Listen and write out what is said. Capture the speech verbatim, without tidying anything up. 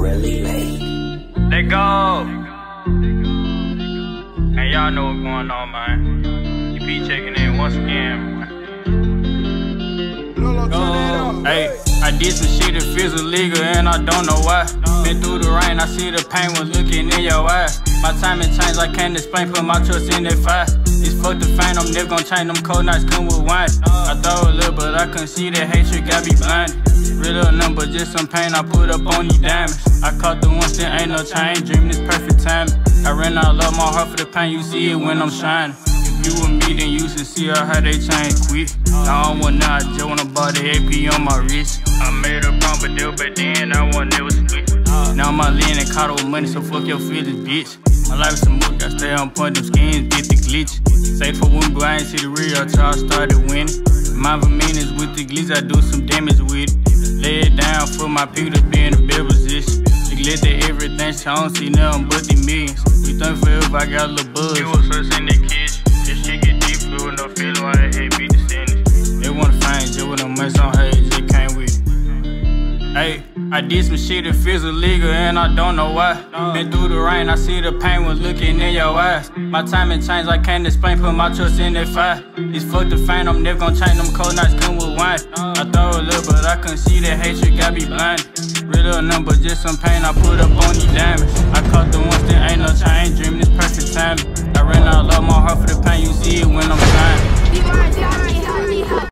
really late. Let go. And y'all know what's going on, man. You be checking in once again. Oh, hey, I did some shit that feels illegal and I don't know why. Been through the rain, I see the pain was looking in your eyes. My timing changed, I can't explain, put my trust in that fire. It's fuck the fame, I'm never gonna change, them cold nights come with wine. I thought a little, but I couldn't see that hatred got me blind. Real number, just some pain I put up on these diamonds. I caught the ones that ain't no change, dreaming this perfect time. I ran out, love my heart for the pain, you see it when I'm shining. You with me, then you should see how they change quick. Now I don't want now, I just wanna buy the A P on my wrist. I made a proper deal, but then I want never split. Now my lean and caught with money, so fuck your feelings, bitch. My life is a movie, I stay on point, them skins get the glitch. Say for one, but I ain't see the real till I started winning. My meanings with the glitch, I do some damage with it. Lay it down for my people to be in a better position. Neglect that everything, so I don't see nothing but the millions. We think forever, I got a little buzz. It was first in the kitchen. This shit get deep, with no feeling why I hate be descending. They wanna find just with them months on her, just came with it. Hey, I did some shit that feels illegal and I don't know why. Been through the rain, I see the pain was looking in your eyes. My timing changed, I can't explain, put my trust in that fire. It's fuck the fame, I'm never gonna change, them cold nights come with wine. I thought a little, but I couldn't see that hatred got me blind. Real number, just some pain I put up on these diamonds. I caught the ones that ain't no change, dreaming this perfect time. I ran out, love my heart for the pain, you see it when I'm shining.